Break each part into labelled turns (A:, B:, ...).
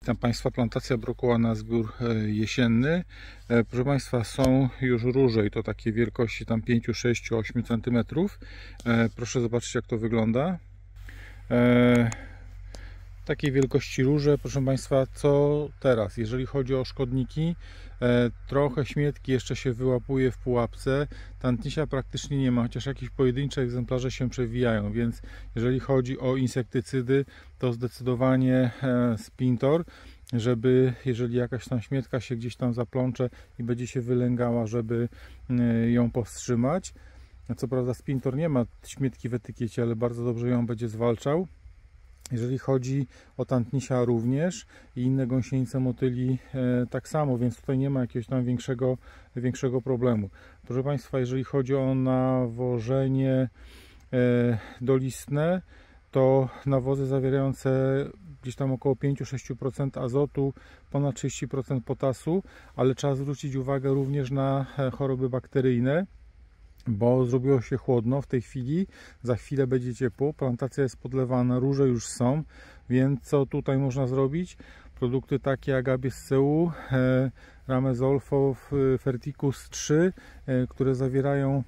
A: Witam Państwa, plantacja brokuła na zbiór jesienny. Proszę Państwa, są już róże i to takie wielkości tam 5, 6, 8 cm. Proszę zobaczyć, jak to wygląda. Takiej wielkości róże, proszę Państwa, co teraz? Jeżeli chodzi o szkodniki, trochę śmietki jeszcze się wyłapuje w pułapce, tantisia praktycznie nie ma, chociaż jakieś pojedyncze egzemplarze się przewijają, więc jeżeli chodzi o insektycydy, to zdecydowanie Spintor, żeby jeżeli jakaś tam śmietka się gdzieś tam zaplącze i będzie się wylęgała, żeby ją powstrzymać. Co prawda Spintor nie ma śmietki w etykiecie, ale bardzo dobrze ją będzie zwalczał. Jeżeli chodzi o tantnisia również i inne gąsienice motyli tak samo, więc tutaj nie ma jakiegoś tam większego problemu. Proszę Państwa, jeżeli chodzi o nawożenie dolistne, to nawozy zawierające gdzieś tam około 5-6% azotu, ponad 30% potasu, ale trzeba zwrócić uwagę również na choroby bakteryjne, bo zrobiło się chłodno w tej chwili, za chwilę będzie ciepło, plantacja jest podlewana, róże już są, więc co tutaj można zrobić? Produkty takie jak ABSCU, Ramezolfo, Ferticus 3, które zawierają,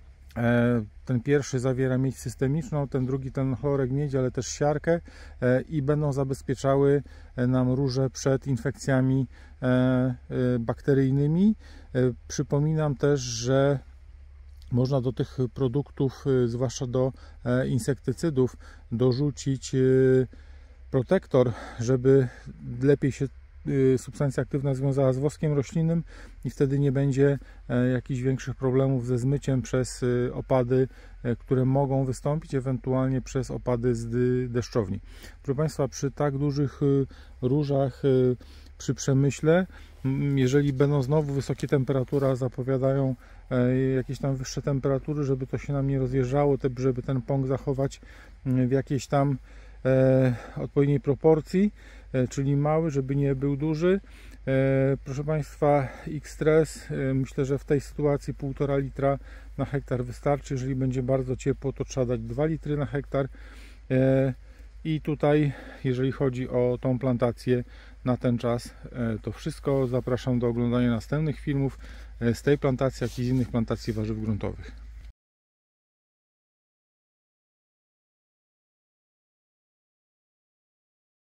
A: ten pierwszy zawiera miedź systemiczną, ten drugi ten chlorek miedzi, ale też siarkę i będą zabezpieczały nam róże przed infekcjami bakteryjnymi. Przypominam też, że można do tych produktów, zwłaszcza do insektycydów, dorzucić protektor, żeby lepiej się substancja aktywna związała z woskiem roślinnym i wtedy nie będzie jakichś większych problemów ze zmyciem przez opady, które mogą wystąpić, ewentualnie przez opady z deszczowni. Proszę Państwa, przy tak dużych różach, przy przemyśle, jeżeli będą znowu wysokie temperatury, zapowiadają jakieś tam wyższe temperatury, żeby to się nam nie rozjeżdżało, żeby ten pąk zachować w jakiejś tam odpowiedniej proporcji, czyli mały, żeby nie był duży. Proszę Państwa, X-Stress, myślę, że w tej sytuacji 1,5 litra na hektar wystarczy. Jeżeli będzie bardzo ciepło, to trzeba dać 2 litry na hektar. I tutaj, jeżeli chodzi o tą plantację na ten czas, to wszystko. Zapraszam do oglądania następnych filmów z tej plantacji, jak i z innych plantacji warzyw gruntowych.